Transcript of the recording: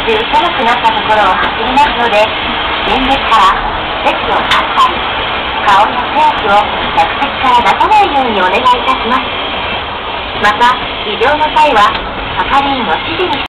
中狭くなったところを走りますので、前列から席を立ったり、顔や手足を客席から出さないようにお願いいたします。また、異常の際は係員の指示に